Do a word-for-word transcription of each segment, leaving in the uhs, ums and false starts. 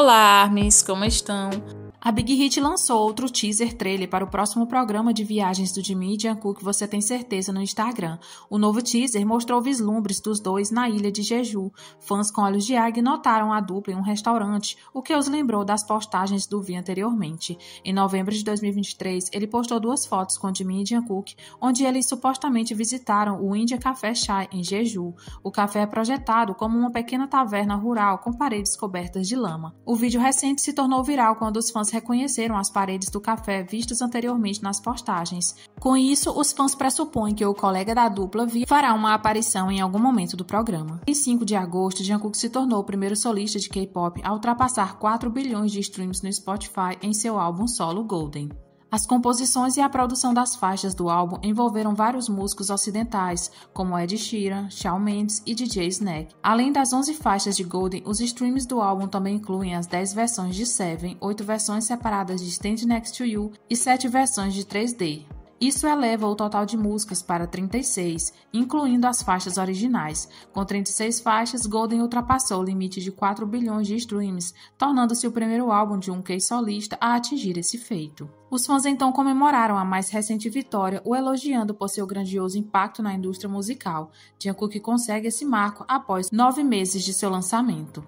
Olá, Armis, como estão? A Big Hit lançou outro teaser trailer para o próximo programa de viagens do Jimin e Jungkook, você tem certeza, no Instagram. O novo teaser mostrou vislumbres dos dois na ilha de Jeju. Fãs com olhos de águia notaram a dupla em um restaurante, o que os lembrou das postagens do V anteriormente. Em novembro de dois mil e vinte e três, ele postou duas fotos com Jimin e Jungkook, onde eles supostamente visitaram o India Café Chai em Jeju. O café é projetado como uma pequena taverna rural com paredes cobertas de lama. O vídeo recente se tornou viral quando os fãs reconheceram as paredes do café vistas anteriormente nas postagens. Com isso, os fãs pressupõem que o colega da dupla V fará uma aparição em algum momento do programa. Em cinco de agosto, Jungkook se tornou o primeiro solista de K-pop a ultrapassar quatro bilhões de streams no Spotify em seu álbum solo Golden. As composições e a produção das faixas do álbum envolveram vários músicos ocidentais, como Ed Sheeran, Shawn Mendes e D J Snake. Além das onze faixas de Golden, os streams do álbum também incluem as dez versões de Seven, oito versões separadas de Stand Next to You e sete versões de três D. Isso eleva o total de músicas para trinta e seis, incluindo as faixas originais. Com trinta e seis faixas, Golden ultrapassou o limite de quatro bilhões de streams, tornando-se o primeiro álbum de um K-solista a atingir esse feito. Os fãs então comemoraram a mais recente vitória, o elogiando por seu grandioso impacto na indústria musical. Jungkook consegue esse marco após nove meses de seu lançamento.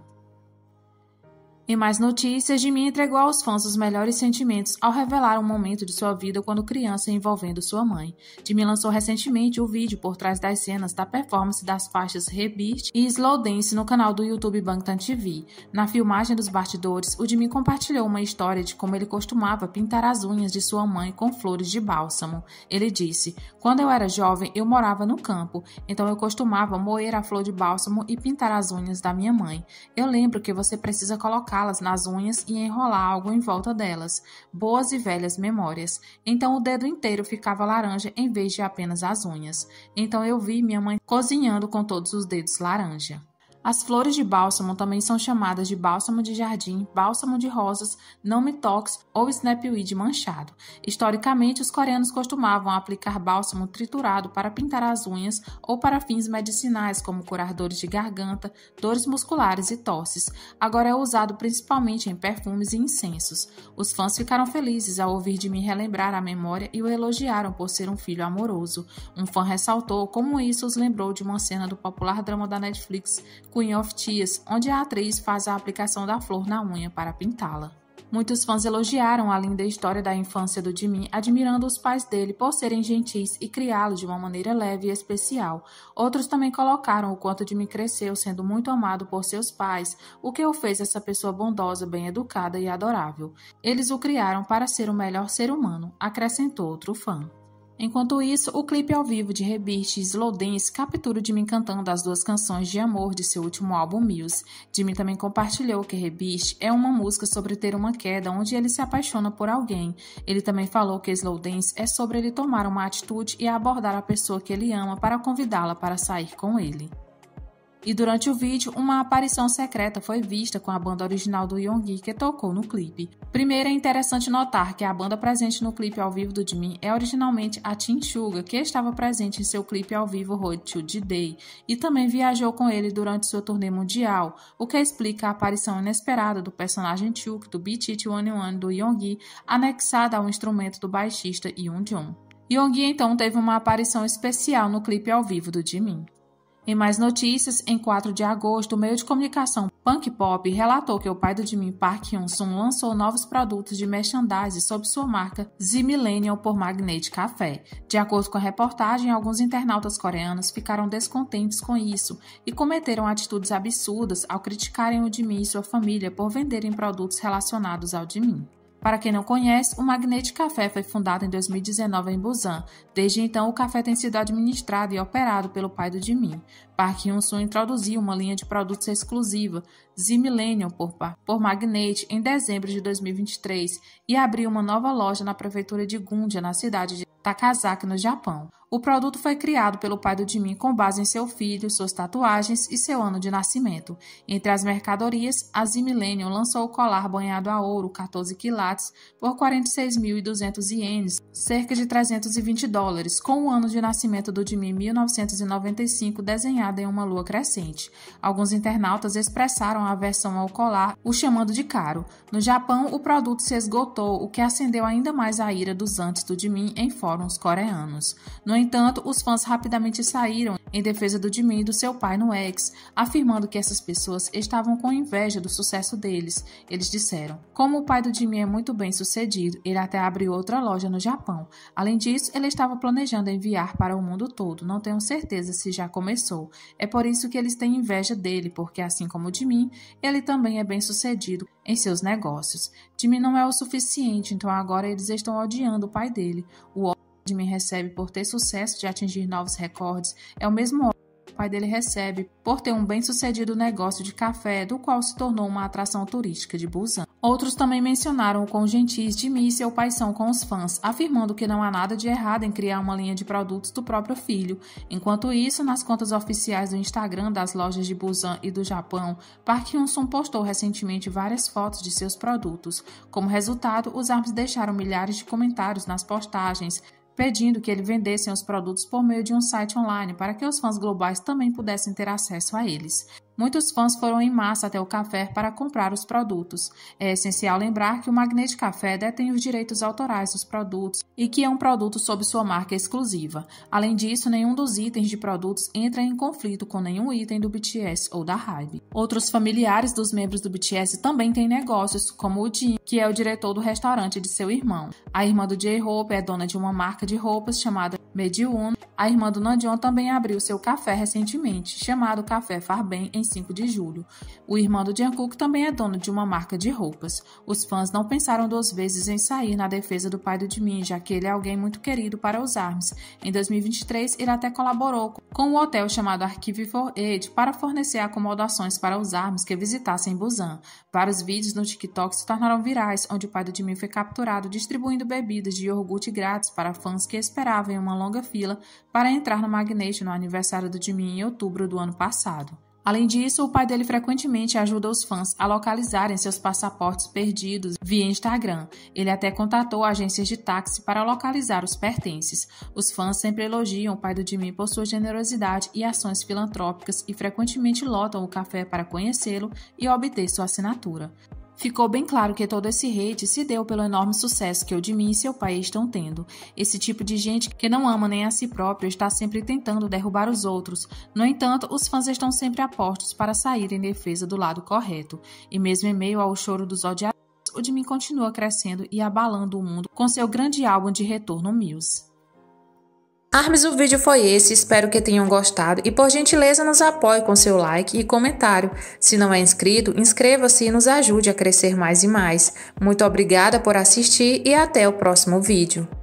Em mais notícias, Jimin entregou aos fãs os melhores sentimentos ao revelar um momento de sua vida quando criança envolvendo sua mãe. Jimin lançou recentemente o vídeo por trás das cenas da performance das faixas Rebirth e Slow Dance no canal do YouTube Bangtan T V. Na filmagem dos bastidores, o Jimin compartilhou uma história de como ele costumava pintar as unhas de sua mãe com flores de bálsamo. Ele disse: "Quando eu era jovem, eu morava no campo, então eu costumava moer a flor de bálsamo e pintar as unhas da minha mãe. Eu lembro que você precisa colocar colocá-las nas unhas e enrolar algo em volta delas. Boas e velhas memórias. Então o dedo inteiro ficava laranja em vez de apenas as unhas. Então eu vi minha mãe cozinhando com todos os dedos laranja." As flores de bálsamo também são chamadas de bálsamo de jardim, bálsamo de rosas, não-me-tox ou snapweed manchado. Historicamente, os coreanos costumavam aplicar bálsamo triturado para pintar as unhas ou para fins medicinais, como curar dores de garganta, dores musculares e tosses. Agora é usado principalmente em perfumes e incensos. Os fãs ficaram felizes ao ouvir de mim relembrar a memória e o elogiaram por ser um filho amoroso. Um fã ressaltou como isso os lembrou de uma cena do popular drama da Netflix, Queen of Tears, onde a atriz faz a aplicação da flor na unha para pintá-la. Muitos fãs elogiaram a linda história da infância do Jimin, admirando os pais dele por serem gentis e criá-lo de uma maneira leve e especial. Outros também colocaram o quanto Jimin cresceu sendo muito amado por seus pais, o que o fez essa pessoa bondosa, bem educada e adorável. Eles o criaram para ser o melhor ser humano, acrescentou outro fã. Enquanto isso, o clipe ao vivo de Rebirth e Slow Dance captura o Jimin cantando as duas canções de amor de seu último álbum Muse. Jimin também compartilhou que Rebirth é uma música sobre ter uma queda onde ele se apaixona por alguém. Ele também falou que Slow Dance é sobre ele tomar uma atitude e abordar a pessoa que ele ama para convidá-la para sair com ele. E durante o vídeo, uma aparição secreta foi vista com a banda original do Yoongi que tocou no clipe. Primeiro, é interessante notar que a banda presente no clipe ao vivo do Jimin é originalmente a Team Suga, que estava presente em seu clipe ao vivo Road to D-Day e também viajou com ele durante sua turnê mundial, o que explica a aparição inesperada do personagem Chuk do B T cento e um do Yoongi, anexada ao instrumento do baixista Yoonjun. Yoongi então teve uma aparição especial no clipe ao vivo do Jimin. Em mais notícias, em quatro de agosto, o meio de comunicação Punk Pop relatou que o pai do Jimin, Park Hyun-sung, lançou novos produtos de merchandising sob sua marca Z Millennial por Magnet Café. De acordo com a reportagem, alguns internautas coreanos ficaram descontentes com isso e cometeram atitudes absurdas ao criticarem o Jimin e sua família por venderem produtos relacionados ao Jimin. Para quem não conhece, o Magnet Café foi fundado em dois mil e dezenove em Busan. Desde então, o café tem sido administrado e operado pelo pai do Jimin. Park Hyun-sung introduziu uma linha de produtos exclusiva, Z Millennial por, por Magnet, em dezembro de dois mil e vinte e três e abriu uma nova loja na prefeitura de Gunja, na cidade de Takasaki, no Japão. O produto foi criado pelo pai do Jimin com base em seu filho, suas tatuagens e seu ano de nascimento. Entre as mercadorias, a Z Millennium lançou o colar banhado a ouro quatorze quilates por quarenta e seis mil e duzentos ienes, cerca de trezentos e vinte dólares, com o ano de nascimento do Jimin mil novecentos e noventa e cinco desenhado em uma lua crescente. Alguns internautas expressaram a aversão ao colar, o chamando de caro. No Japão, o produto se esgotou, o que acendeu ainda mais a ira dos antes do Jimin em fóruns coreanos. No entanto, os fãs rapidamente saíram em defesa do Jimin e do seu pai no X, afirmando que essas pessoas estavam com inveja do sucesso deles. Eles disseram: como o pai do Jimin é muito bem sucedido, ele até abriu outra loja no Japão. Além disso, ele estava planejando enviar para o mundo todo, não tenho certeza se já começou. É por isso que eles têm inveja dele, porque assim como o Jimin, ele também é bem sucedido em seus negócios. Jimin não é o suficiente, então agora eles estão odiando o pai dele. O Jimin recebe por ter sucesso de atingir novos recordes é o mesmo ódio que o pai dele recebe por ter um bem-sucedido negócio de café, do qual se tornou uma atração turística de Busan. Outros também mencionaram o quão gentis Jimin e seu pai são com os fãs, afirmando que não há nada de errado em criar uma linha de produtos do próprio filho. Enquanto isso, nas contas oficiais do Instagram das lojas de Busan e do Japão, Park Hyun-sung postou recentemente várias fotos de seus produtos. Como resultado, os ARMYs deixaram milhares de comentários nas postagens, pedindo que ele vendesse os produtos por meio de um site online para que os fãs globais também pudessem ter acesso a eles. Muitos fãs foram em massa até o café para comprar os produtos. É essencial lembrar que o Magnet Café detém os direitos autorais dos produtos e que é um produto sob sua marca exclusiva. Além disso, nenhum dos itens de produtos entra em conflito com nenhum item do B T S ou da HYBE. Outros familiares dos membros do B T S também têm negócios, como o Jin, que é o diretor do restaurante de seu irmão. A irmã do J-Hope é dona de uma marca de roupas chamada Medium. A irmã do Namjoon também abriu seu café recentemente, chamado Café Farbem, em cinco de julho. O irmão do Jungkook também é dono de uma marca de roupas. Os fãs não pensaram duas vezes em sair na defesa do pai do Jimin, já que ele é alguém muito querido para os ARMYs. Em dois mil e vinte e três, ele até colaborou com um hotel chamado Archive for Aid para fornecer acomodações para os ARMYs que visitassem Busan. Vários vídeos no TikTok se tornaram virais, onde o pai do Jimin foi capturado distribuindo bebidas de iogurte grátis para fãs que esperavam em uma longa fila para entrar no Magnet no aniversário do Jimin em outubro do ano passado. Além disso, o pai dele frequentemente ajuda os fãs a localizarem seus passaportes perdidos via Instagram. Ele até contatou agências de táxi para localizar os pertences. Os fãs sempre elogiam o pai do Jimin por sua generosidade e ações filantrópicas e frequentemente lotam o café para conhecê-lo e obter sua assinatura. Ficou bem claro que todo esse hate se deu pelo enorme sucesso que o Jimin e seu pai estão tendo. Esse tipo de gente que não ama nem a si próprio está sempre tentando derrubar os outros. No entanto, os fãs estão sempre apostos para sair em defesa do lado correto. E mesmo em meio ao choro dos odiadores, o Jimin continua crescendo e abalando o mundo com seu grande álbum de retorno Muse. ARMYs, o vídeo foi esse, espero que tenham gostado e por gentileza nos apoie com seu like e comentário. Se não é inscrito, inscreva-se e nos ajude a crescer mais e mais. Muito obrigada por assistir e até o próximo vídeo.